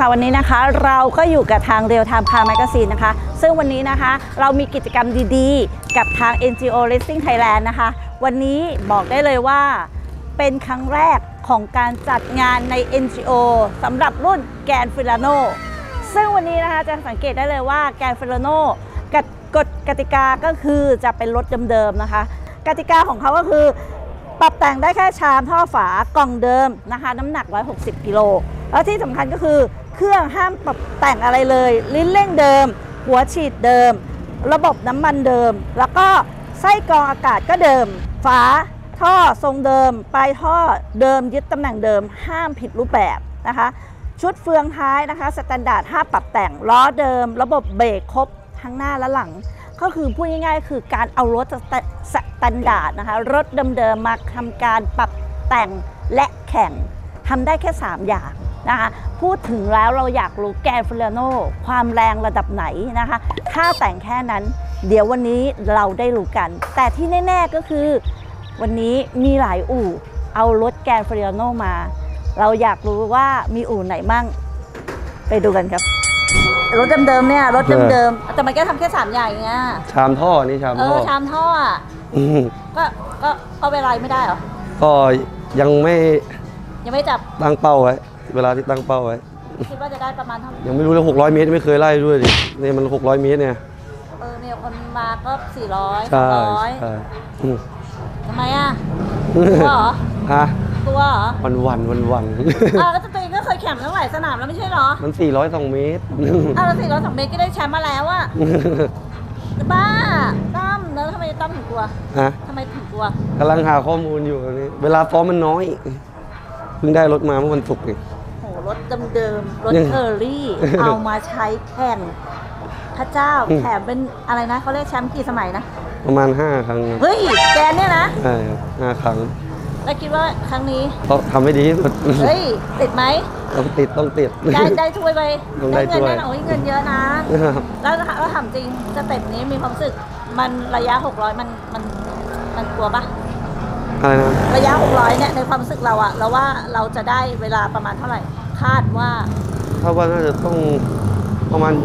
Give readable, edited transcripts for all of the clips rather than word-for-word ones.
วันนี้นะคะเราก็อยู่กับทาง Real Time Car Magazine นะคะซึ่งวันนี้นะคะเรามีกิจกรรมดีๆกับทาง NGO Racing Thailand นะคะวันนี้บอกได้เลยว่าเป็นครั้งแรกของการจัดงานใน NGO สำหรับรุ่นแกนฟิลาโนซึ่งวันนี้นะคะจะสังเกตได้เลยว่าแกนฟิลาโนกฎกติกาก็คือจะเป็นรถเดิมๆนะคะกติกาของเขาก็คือปรับแต่งได้แค่ชามท่อฝากล่องเดิมนะคะน้ำหนัก160กิโลแล้วที่สำคัญก็คือเครื่องห้ามปรับแต่งอะไรเลยลิ้นเร่งเดิมหัวฉีดเดิมระบบน้ำมันเดิมแล้วก็ไส้กรองอากาศก็เดิมฝาท่อทรงเดิมปลายท่อเดิมยึดตำแหน่งเดิมห้ามผิดรูปแบบนะคะชุดเฟืองท้ายนะคะสแตนดาร์ดห้ามปรับแต่งล้อเดิมระบบเบรกครบทั้งหน้าและหลังก็คือพูดง่ายๆคือการเอารถสแตนดาร์ดนะคะรถเดิมๆมาทำการปรับแต่งและแข่งทำได้แค่3อย่างนะคะพูดถึงแล้วเราอยากรู้แกนฟิลาโนความแรงระดับไหนนะคะถ้าแต่งแค่นั้นเดี๋ยววันนี้เราได้รู้กันแต่ที่แน่ๆก็คือวันนี้มีหลายอู่เอารถแกนฟิลาโนมาเราอยากรู้ว่ามีอู่ไหนมั่งไปดูกันครับรถเดิมๆเนี่ยรถเดิมๆแต่มันก็ทำแค่3อย่างเงี้ยชามท่อนี่ชามท่อชามท่ออ่ะก็เวลาไม่ได้เหรอก็ยังไม่จับตั้งเป้าไว้เวลาที่ตั้งเป้าไว้คิดว่าจะได้ประมาณเท่าไหร่ยังไม่รู้เลย600 เมตรไม่เคยไล่ด้วยดินี่มัน600 เมตรเนี่ยเนี่ยคนมาก็400 ใช่ทำไมอ่ะตัวเหรอฮะตัวเหรอวันก็ตัวเองก็เคยแข่งตั้งหลายสนามแล้วไม่ใช่เหรอมัน402 เมตรแล้ว402 เมตรก็ได้แชมป์มาแล้วอ่ะบ้าตั้มแล้วทำไมตั้มถึงกลัวทำไมถึงกลัวกำลังหาข้อมูลอยู่ตอนนี้เวลาซ้อมมันน้อยเพิ่งได้รถมาเมื่อวันศุกร์นี่โหรถเดิมรถเคอรี่เอามาใช้แข่งพระเจ้าแถมเป็นอะไรนะเขาเรียกแชมป์กี่สมัยนะประมาณ5 ครั้งเฮ้ยแกเนี่ยนะใช่5 ครั้งแล้วคิดว่าครั้งนี้ต้องทำให้ดีที่สุดเฮ้ยติดไหมต้องติดได้ช่วยไปได้เงินแน่นอนเงินเยอะนะแล้วถามจริงสเต็ปนี้มีความรู้สึกมันระยะ600มันกลัวปะอะไรนะระยะ600เนี่ยในความรู้สึกเราอะเราว่าเราจะได้เวลาประมาณเท่าไหร่คาดว่าน่าจะต้องประมาณ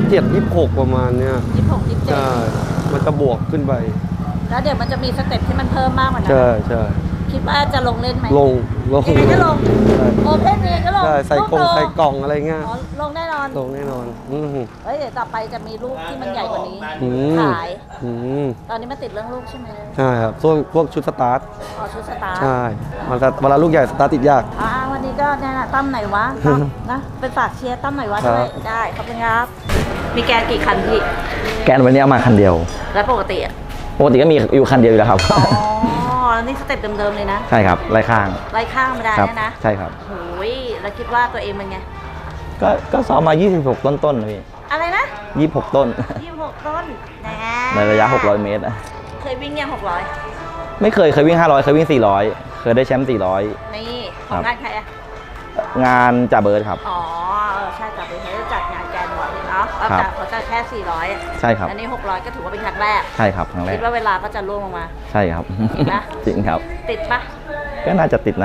27-26ประมาณเนี้ย 26-27 ใช่มันจะบวกขึ้นไปแล้วเดี๋ยวมันจะมีสเต็ปที่มันเพิ่มมากกว่านั้นใช่คิดว่าจะลงเล่นไหมลงยังไงก็ลงโอเพ่นเองก็ลงใส่กล่องอะไรเงี้ยลงแน่นอนเฮ้ยเดี๋ยวต่อไปจะมีลูกที่มันใหญ่กว่านี้ขายตอนนี้มันติดเรื่องลูกใช่ไหมใช่ครับพวกชุดสตาร์ทชุดสตาร์ทใช่เวลาลูกใหญ่สตาร์ทติดยากวันนี้ก็เนี่ยนะตั้มไหนวะตั้มนะเป็นฝากเชียร์ตั้มไหนวะด้วยได้ขอบคุณครับมีแกนกี่คันพี่แกนวันนี้เอามาคันเดียวแล้วปกติก็มีอยู่คันเดียวอยู่แล้วครับแล้วนี่สเต็ปเดิมๆเลยนะใช่ครับไล่ข้างไม่ได้นะใช่ครับโอ้ยแล้วคิดว่าตัวเองเป็นไงก็ซ้อมมา26ต้นๆพี่อะไรนะ 26 ต้นในระยะ600 เมตรเคยวิ่งยัง600 ไม่เคยวิ่ง500เคยวิ่ง400เคยได้แชมป์400 นี่ของงานใครอะงานจ่าเบิร์ดครับใช่จ่าเบิร์ดเขาจะจัดงานแกนบ่อยเนาะเขาจะแค่400 ใช่ครับอันนี้600ก็ถือว่าเป็นครั้งแรกใช่ครับครั้งแรกคิดว่าเวลาก็จะล่วงลงมาใช่ครับนะจริงครับติดปะก็น่าจะติดนะ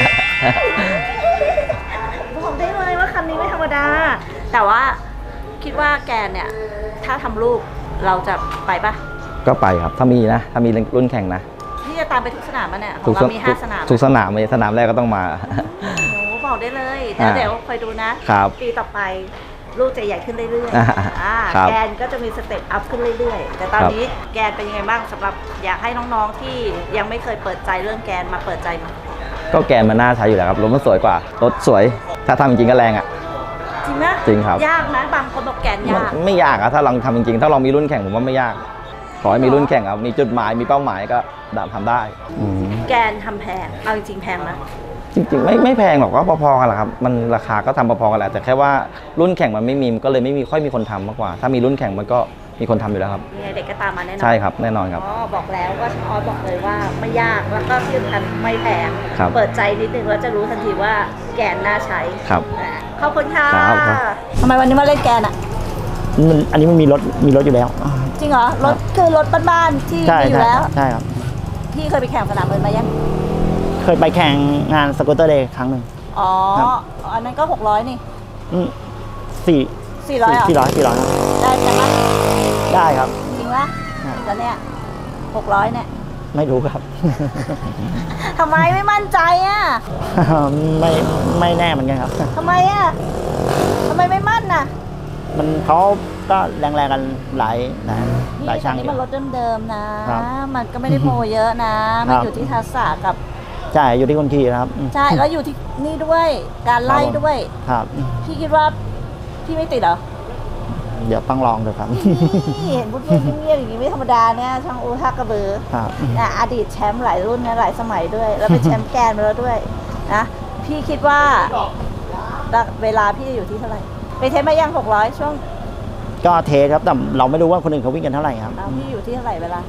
ผมได้เลยว่าคันนี้ไม่ธรรมดาแต่ว่าคิดว่าแกนเนี่ยถ้าทำลูกเราจะไปปะก็ไปครับถ้ามีรุ่นแข่งนะที่จะตามไปทุกสนามเนี่ยของเรามี5 สนามทุกสนามสนามแรกก็ต้องมาบอกได้เลยเดี๋ยวคอยดูนะปีต่อไปลูกจะใหญ่ขึ้นเรื่อยๆแกนก็จะมีสเต็ปอัพขึ้นเรื่อยๆแต่ตอนนี้แกนเป็นยังไงบ้างสำหรับอยากให้น้องๆที่ยังไม่เคยเปิดใจเรื่องแกนมาเปิดใจมั้ยก็แกนมันน่าใช้อยู่แล้วครับรถมันสวยกว่ารถสวยถ้าทำจริงก็แรงอ่ะจริงนะจริงครับยากนะบางคนบอกแกนยากไม่ยากอะถ้าลองทำจริงๆถ้าลองมีรุ่นแข่งผมว่าไม่ยากขอให้มีรุ่นแข่งครับมีจุดหมายมีเป้าหมายก็ทำได้แกนทำแพงเอาจริงๆแพงนะจริงๆไม่แพงหรอกก็พอๆกันแหละครับมันราคาก็ทำพอๆกันแหละแต่แค่ว่ารุ่นแข่งมันไม่มีก็เลยไม่มีค่อยมีคนทำมากกว่าถ้ามีรุ่นแข่งมันก็มีคนทำอยู่แล้วครับเด็กก็ตามมาแน่นอนใช่ครับแน่นอนครับบอกแล้วว่าช่างออสบอกเลยว่าไม่ยากแล้วก็ที่สำคัญไม่แพงเปิดใจนิดนึงแล้วจะรู้ทันทีว่าแกนน่าใช้ครับขอบคุณค่ะทำไมวันนี้มาเล่นแกนอ่ะอันนี้มันมีรถอยู่แล้วจริงเหรอรถคือรถบ้านๆที่มีอยู่แล้วใช่ครับพี่เคยไปแข่งสนามเลยมายังเคยไปแข่งงานสกูตเตอร์เดย์ครั้งหนึ่งอันนั้นก็600นี่ 400เหรอ 400 ได้ใช่ไหมได้ครับจริงปะแล้วเนี่ย600เนี่ยไม่รู้ครับทำไมไม่มั่นใจอ่ะไม่แน่เหมือนกันครับทำไมอ่ะทำไมไม่มั่นน่ะมันเขาก็แรงๆกันหลายช่างนี่อยู่มันรถเดิมๆนะครับมันก็ไม่ได้โมเยอะนะ มันครับอยู่ที่ทักษะกับใช่อยู่ที่คนขี่นะครับใช่ แล้วอยู่ที่นี่ด้วย การไล่ด้วยครับพี่คิดว่าพี่ไม่ติดเหรอเดี๋ยวต้องลองดูครับนี่เห็นพูดเงียบๆอย่างนี้ไม่ธรรมดาเนี่ยช่างอูทักกระบือครับนะอดีตแชมป์หลายรุ่นนะหลายสมัยด้วย แล้วเป็นแชมป์แกรนด์มาแล้วด้วยนะพี่คิดว่าเวลาพี่จะอยู่ที่เท่าไหร่ไปเทสมายัง600ช่วงก็เทสครับแต่เราไม่รู้ว่าคนอื่นเขาวิ่งกันเท่าไหร่ครับเอาพี่อยู่ที่เท่าไหร่เวลา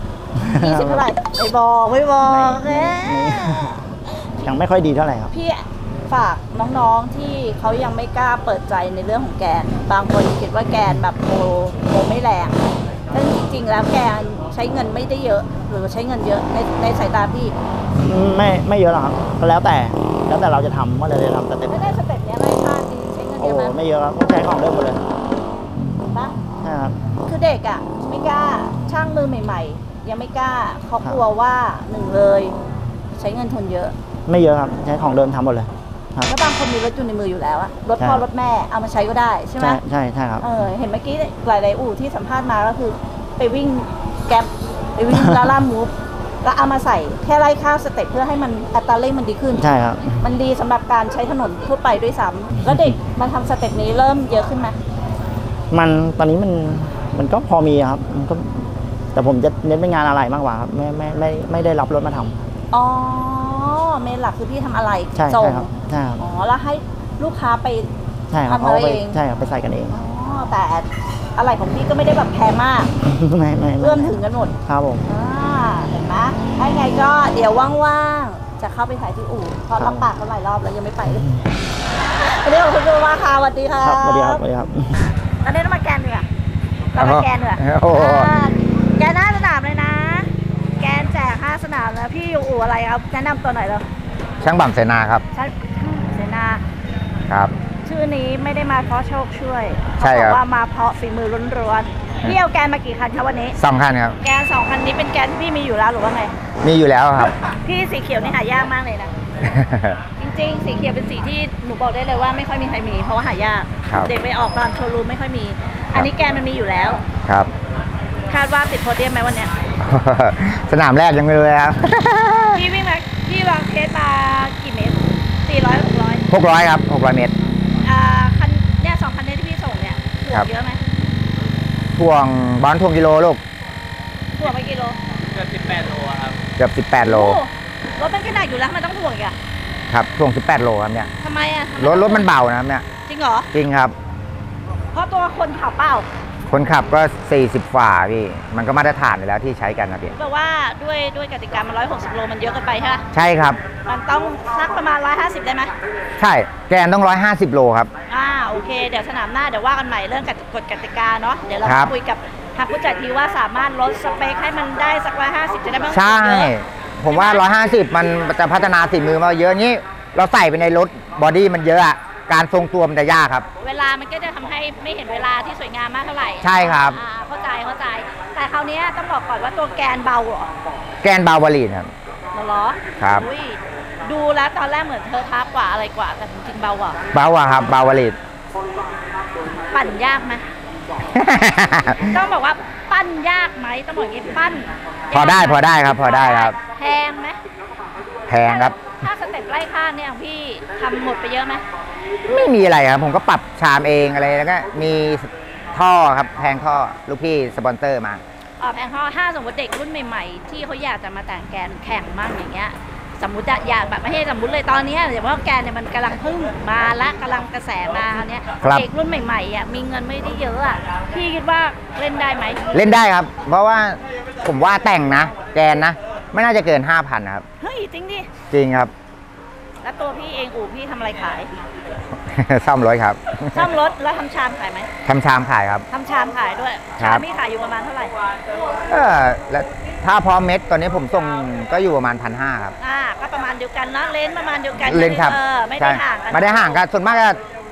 20เท่าไหร่ไม่บอกแหมยังไม่ค่อยดีเท่าไหร่ครับพี่ฝากน้องๆที่เขายังไม่กล้าเปิดใจในเรื่องของแกนบางคนคิดว่าแกนแบบโมไม่แรงแต่จริงๆแล้วแกนใช้เงินไม่ได้เยอะ หรือใช้เงินเยอะในสายตาพี่ไม่เยอะหรอกครับก็แล้วแต่เราจะทำว่าเราจะทำสเต็ปไม่ได้สเต็ปเนี้ยไล่ค่าจริงใช้เงินเยโอ้อะไหมไม่เยอะครับใช้ของเดิมหมดเลยปะใช่ครับคือเด็กอ่ะไม่กล้าช่างมือใหม่ๆ ยังไม่กล้าเขากลัวว่าหนึ่งเลย ใช้เงินทุนเยอะไม่เยอะครับใช้ของเดิมทำหมดเลยครับแล้วบางคนมีรถอยู่ในมืออยู่แล้วอะรถพ่อใช่รถแม่เอามาใช้ก็ได้ใช่ไหมใช่ครับเห็นเมื่อกี้หลายๆอู่ที่สัมภาษณ์มาก็คือไปวิ่งแก๊ปไปวิ่ง ลาล่ามูฟแล้วเอามาใส่แค่ไล่ข้าวสเต็ปเพื่อให้มันอัตราเร่งมันดีขึ้นใช่ครับมันดีสำหรับการใช้ถนนทั่วไปด้วยซ้ำแล้วเด็กมาทำสเต็ปนี้เริ่มเยอะขึ้นไหมมันตอนนี้มันก็พอมีครับมันก็แต่ผมจะเน้นเป็นงานอะไรมากกว่าครับไม่ได้รับรถมาทำอ๋อเมนหลักคือพี่ทำอะไรใช่ส่งครับใช่ครับอ๋อแล้วให้ลูกค้าไปใช่ครับทำอะไรไปเองใช่ครับไปใส่กันเองอ๋อแต่อะไรของพี่ก็ไม่ได้แบบแพงมากไม่เอื้อมถึงกันหมดครับผมเห็นไหมถ้าไงก็เดี๋ยวว่างๆ จะเข้าไปถ่ายที่อู่เพราะรับปากเขาหลายรอบแล้วยังไม่ไปเลยวันนี้ขอบคุณมากค่ะสวัสดีค่ะครับสวัสดีครับสวัสดีครับตอนนี้เรามาแกนเนือเรามาแกนเนือโอ้โหแกน5 สนามเลยนะ แกนแจก5 สนามแล้วพี่อยู่อู่อะไรครับแนะนำตัวหน่อยเลยช่างบ่ำเสนาครับช่างเสนาครับชื่อนี้ไม่ได้มาเพราะโชคช่วยใช่เขาบครัอบ กว่ามาเพราะฝีมือล้วนๆพี่เอาแกนมากี่คันคะวันนี้ 2 คันครับแกน2 คันนี้เป็นแกนที่พี่มีอยู่แล้วหรือว่าไงมีอยู่แล้วครับพี่สีเขียวนี่หายากมากเลยนะ จริงๆ สีเขียวเป็นสีที่หนูบอกได้เลยว่าไม่ค่อยมีใครมีเพราะว่าหายากครับเด็กไปออกตามโชว์รูมไม่ค่อยมี อันนี้แกนมันมีอยู่แล้วครับคาดว่าติดโพเดียมไหมวันเนี้ยสนามแรกยังไม่รู้เลยครับพี่วิ่งมาพี่วางเทสมากี่เมตร400 600 600 ครับ 600 เมตรคันเนี่ย2 คันนี้ที่พี่ส่งเนี่ยถ่วครังบเยอะไหมถ่วงบอลถ่วงกิโลลูกถ่วงไปกี่โลเกือบ18 โลโอ้รถมันขนาดอยู่แล้วทำไมันต้องถ่วงอีกอะครับถ่วง18 โลครับเนี่ยทำไมอะทำไรถมันเบานะครับเนี่ยจริงเหรอจริงครับเพราะตัวคนขับเปล่าคนขับก็ 40 ฝ่าพี่ มันก็มาตรฐานอยู่แล้วที่ใช้กันนะพี่แปลว่าด้วยกติกามัน160 โลมันเยอะเกินไปใช่ไหมใช่ครับมันต้องสักประมาณ150ได้ไหมใช่ แกนต้อง 150 โลครับโอเค เดี๋ยวสนามหน้าเดี๋ยวว่ากันใหม่เรื่องกฎกติกาเนาะเดี๋ยวเราครัมาบคุยกับทางผู้จัดทีว่าสามารถลดสเปคให้มันได้สัก150จะได้ไม่ต้องใช่เยอะผมว่า 150 มันจะพัฒนาฝีมือมาเยอะงี้ เราใส่ไปในรถบอดี้มันเยอะอะการทรงตัวมันจะยากครับเวลามันก็จะทำให้ไม่เห็นเวลาที่สวยงามมากเท่าไหร่ใช่ครับเข้าใจแต่คราวนี้ต้องบอกก่อนว่าตัวแกนเบาเหรอแกนเบาวาลีนครับเหรอครับอุ้ยดูแล้วตอนแรกเหมือนเธอทักกว่าอะไรกว่าแต่จริงๆเบากว่าเบาอะครับเบาวาลีนปั่นยากไหม ต้องบอกว่าปั้นยากไหมต้องบอกอย่างนี้ปั้นพอได้ครับพอได้ครับแพงไหมแพงครับถ้าสเต็ปไล่ข้างเนี่ยของพี่ทำหมดไปเยอะไหมไม่มีอะไรครับ ผมก็ปรับชามเองอะไรแล้วก็มีท่อครับแพงท่อลูกพี่สปอนเซอร์มาแพงข้อถ้าสมมติเด็กรุ่นใหม่ๆ ที่เขาอยากจะมาแต่งแกนแข่งมั่งอย่างเงี้ยสมมติอยากแบบไม่ใช่สมมติเลยตอนนี้เดี๋ยวว่าแกนเนี่ยมันกำลังพึ่งมาและกำลังกระแสมาคราวเนี้ยครับเด็กรุ่นใหม่ๆอ่ะมีเงินไม่ได้เยอะอ่ะพี่คิดว่าเล่นได้ไหมเล่นได้ครับ เพราะว่าผมว่าแต่งนะ แกนนะ ไม่น่าจะเกิน 5,000นะครับเฮ้ยจริงดิจริงครับแล้วตัวพี่เองอู่พี่ทำอะไรขายซ่อมรถครับซ่อมรถแล้วทำชามขายไหมทำชามขายครับทำชามขายด้วยครัชามบพี่ขายอยู่ประมาณเท่าไหร่แล้วถ้าพร้อมเม็ดตอนนี้ผมส่งก็อยู่ประมาณ 1,500 ครับก็ประมาณเดียวกันเนาะเลนส์ประมาณเดียวกันเลนครับไม่ได้ห่างกันไม่ได้ห่างกันส่วนมากก็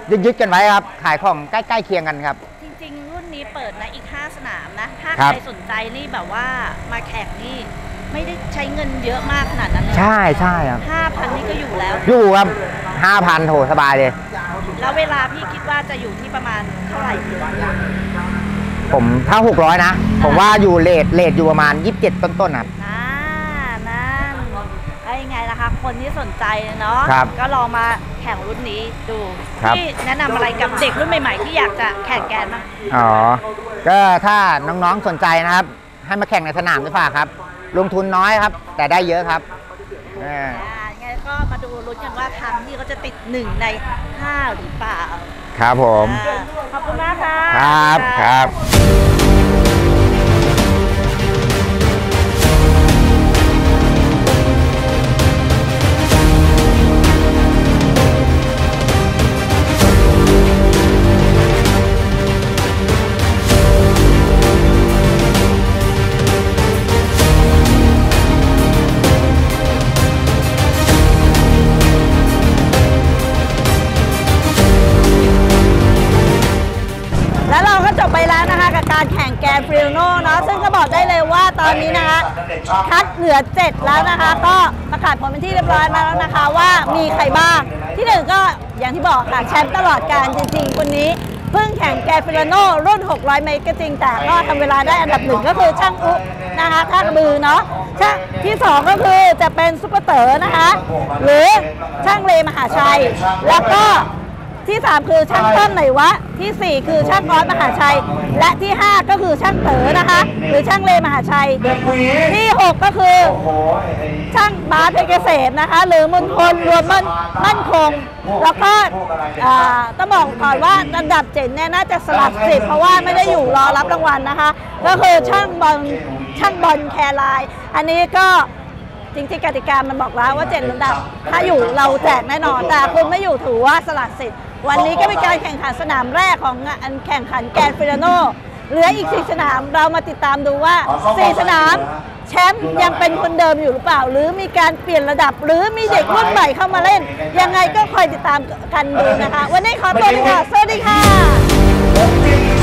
ยึดกันไว้ครับขายของใกล้ๆเคียงกันครับจริงๆ รุ่นนี้เปิดนะอีก 5 สนามนะ ถ้าครัใคบรสนใจนี่แบบว่ามาแข่งนี่ไม่ได้ใช้เงินเยอะมากขนาดนั้นเลยใช่ครับ 5,000 นี่ก็อยู่แล้วอยู่ครับ5,000โถสบายเลยแล้วเวลาพี่คิดว่าจะอยู่ที่ประมาณเท่าไหร่ดีผมถ้า600นะผมว่าอยู่เลทอยู่ประมาณ27ต้นๆครับนั่นก็ยังไงนะคะ คนที่สนใจเนาะครับก็ลองมาแข่งรุ่นนี้ดูครับที่แนะนำอะไรกับเด็กรุ่นใหม่ๆ ที่อยากจะแข่งแกนบ้างอ๋อก็ถ้าน้องๆสนใจนะครับ ให้มาแข่งในสนามดีกว่าครับ ลงทุนน้อยครับ แต่ได้เยอะครับยังไงก็มาดูลุ้นกันว่าครั้งที่เขาจะติด1 ใน 5หรือเปล่าครับผมขอบคุณมากค่ะครับแล้วเราก็จบไปแล้วนะคะกับการแข่งแกนฟริโนเนาะซึ่งก็บอกได้เลยว่าตอนนี้นะคะคัดเหลือ 7 แล้วนะคะ ก็ประกาศผลเป็นที่เรียบร้อยมาแล้วนะคะว่ามีใครบ้างที่ 1 ก็อย่างที่บอกค่ะแชมป์ตลอดการจริงๆคนนี้เพิ่งแข่งแกนฟริโนรุ่น 600 เมตรก็จริงแต่ก็ทำเวลาได้อันดับ 1 ก็คือช่างอุนะคะท่ากระบือเนาะช่างที่ 2 ก็คือจะเป็นซุปเปอร์เต๋อนะคะหรือช่างเลมหาชัยแล้วก็ที่ 3 คือช่างต้นไหนวะที่ 4 คือช่างออสมหาชัยและที่ 5 ก็คือช่างเต๋อนะคะหรือช่างเลมหาชัยที่ 6 ก็คือช่างบาสเพชรเกษมนะคะหรือมณฑลรวมมั่นคงแล้วก็ต้องบอกก่อนว่าอันดับ7เนี่ยน่าจะสลับ10เพราะว่าไม่ได้อยู่รอรับรางวัลนะคะก็คือช่างบอลแคร์ไลน์อันนี้ก็จริงๆกติกามันบอกแล้วว่า7ลำดับถ้าอยู่เราแจกแน่นอนแต่คุณไม่อยู่ถือว่าสลัดสิทธิ์วันนี้ก็เป็นการแข่งขันสนามแรกของงานแข่งขันแกนฟิลาโนเหลืออีก4 สนามเรามาติดตามดูว่า4 สนามแชมป์ยังเป็นคนเดิมอยู่หรือเปล่าหรือมีการเปลี่ยนระดับหรือมีเด็กรุ่นใหม่เข้ามาเล่นยังไงก็คอยติดตามกันดูนะคะวันนี้ขอตัวไปก่อนสวัสดีค่ะ